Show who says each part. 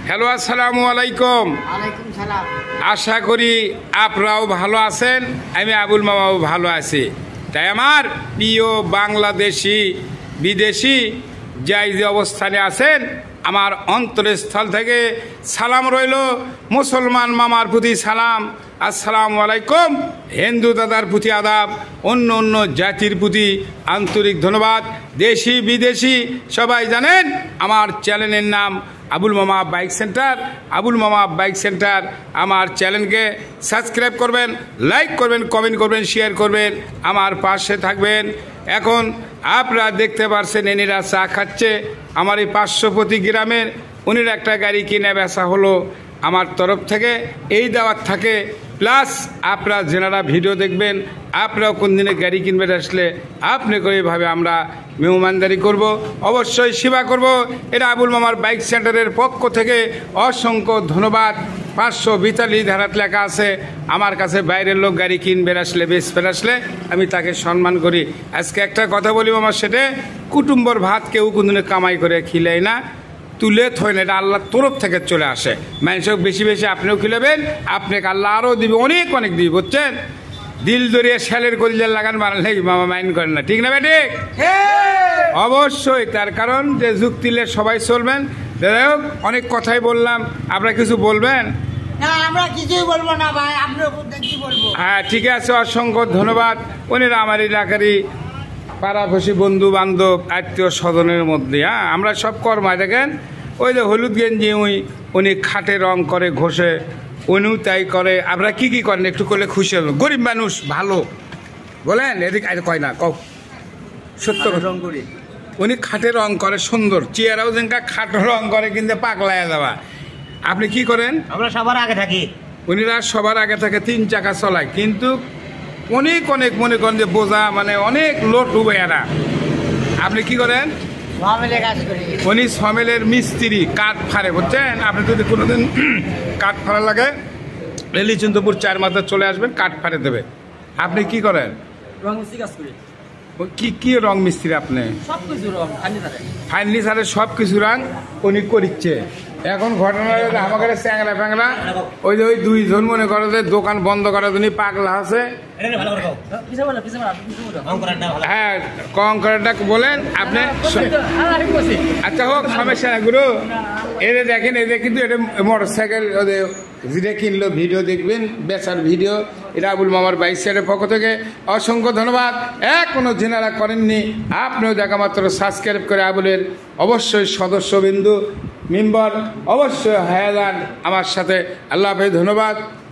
Speaker 1: Hello, আসসালামু আলাইকুম।
Speaker 2: ওয়ালাইকুম সালাম।
Speaker 1: আশা করি আপনারাও ভালো আছেন, আমি আবুল মামাও ভালো আছি। তাই আমার প্রিয় বাংলাদেশি বিদেশি যাই যে অবস্থানে আছেন, আমার অন্তরস্থল থেকে সালাম রইল। মুসলমান মামার প্রতি সালাম, আসসালামু আলাইকুম। হিন্দু দাদার প্রতি আদাব, অন্য অন্য জাতির প্রতি আন্তরিক ধন্যবাদ। দেশি বিদেশি সবাই জানেন আমার চ্যানেলের নাম আবুল মামা বাইক সেন্টার। আবুল মামা বাইক সেন্টার আমার চ্যানেলকে সাবস্ক্রাইব করবেন, লাইক করবেন, কমেন্ট করবেন, শেয়ার করবেন, আমার পাশে থাকবেন। এখন আপনারা দেখতে পারছেন এনিরা চা খাচ্ছে। আমার এই পার্শ্ববর্তী গ্রামের উনির একটা গাড়ি কিনে বেচা হলো আমার তরফ থেকে। এই দাওয়াত থাকে, প্লাস আপনারা যেনারা ভিডিও দেখবেন, আপনারাও কোন দিনে গাড়ি কিনবেন আসলে আপনি করে এইভাবে আমরা মেহমানদারি করব, অবশ্যই সেবা করব। এটা আবুল মামার বাইক সেন্টারের পক্ষ থেকে অসংখ্য ধন্যবাদ। 542 ধারাত লেখা আছে, আমার কাছে বাইরের লোক গাড়ি কিনবেন আসলে, বেচবেন আসলে আমি তাকে সম্মান করি। আজকে একটা কথা বলি মামা, সেটা কুটুম্বর ভাত কেউ কোনদিনে কামাই করে খিলেই না, তুলে থয় না, এটা আল্লাহর তরফ থেকে চলে আসে। মানুষকে বেশি বেশি আপনিও খিলাবেন, আপনাকে আল্লাহ আরও দিবে, অনেক অনেক দিবে, বুঝছেন। দিল দরিয়া শ্যালের কলিজার লাগান মারলে মামা মাইন্ড করেন না, ঠিক না বেটি? অবশ্যই, তার কারণ যে যুক্তিলে সবাই চলবেন। যাই হোক, অনেক কথাই বললাম, আপনারা কিছু বলবেন?
Speaker 2: না, আমরা কিছুই বলবো না ভাই, আপনার কি বলবো।
Speaker 1: হ্যাঁ, ঠিক আছে, অসংখ্য ধন্যবাদ। উনিরা আমার এলাকারই পাড়াপড়শি বন্ধু বান্ধব আত্মীয় স্বজনের মধ্যে। হ্যাঁ, আমরা সব কর্মায় দেখেন, ওই যে হলুদ গেঞ্জি উনি খাটে রং করে ঘষে, উনিও তাই করে। আপনারা কি কি করেন একটু করলে খুশি হবেন। গরিব মানুষ ভালো বলেন, এদিক কয় না কও, সত্য রং করি। উনি খাটে রং করে সুন্দর, চেয়ারাও যেনকা খাটো রং করে কিন্তু পাগলায় যাওয়া। আপনি কি করেন?
Speaker 2: আমরা সবার আগে থাকি।
Speaker 1: উনিরা সবার আগে থাকে, 3 চাকা চলায়, কিন্তু অনেক অনেক মনে করেন যে বোঝা, মানে অনেক লোট ডুবে এরা। আপনি কি করেন?
Speaker 2: কাজ করি।
Speaker 1: উনি সমেলের মিস্ত্রি, কাঠ ফাড়ে, বুঝছেন। আপনি যদি কোনোদিন কাঠ ফাড়া লাগে, রেলিচন্দ্রপুর 4 মাথা চলে আসবেন, কাঠ ফাড়ে দেবে। আপনি কি করেন?
Speaker 2: রং মিস্ত্রি কাজ করি।
Speaker 1: কি কি রং মিস্ত্রি আপনি?
Speaker 2: সবকিছু রং,
Speaker 1: ফার্নিচারে সব কিছু রং উনি করিচ্ছে। এখন ঘটনা আমাকে চ্যাংরা ফ্যাংরা, ওই যে ওই 2 জন মনে করে যে দোকান বন্ধ করার জন্য পাগলা আছে। হ্যাঁ, কংকরটা বলেন আপনি। আচ্ছা হোক, সমস্যা না গুরু। এদের দেখেন, এদের কিন্তু এটা মোটর সাইকেল যেটা কিনলো, ভিডিও দেখবেন, বেচার ভিডিও। এটা আবুল মামার বাইক সাইডের পক্ষ থেকে অসংখ্য ধন্যবাদ। কোনো জেনারা করেননি, আপনিও দেখা মাত্র সাবস্ক্রাইব করে আবুলের অবশ্যই সদস্যবিন্দু মেম্বার অবশ্যই হয়ে যান আমার সাথে। আল্লাহ হাফেজ, ধন্যবাদ।